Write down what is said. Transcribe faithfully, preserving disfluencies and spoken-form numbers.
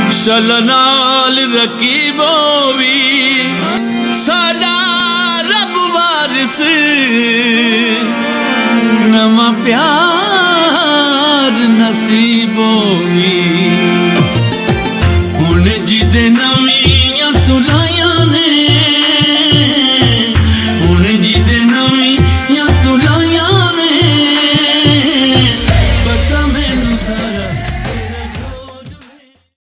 शलनाल रकीबो भी साडा रब वारिस नमा प्यार नसीबो भी हुन जिदे ना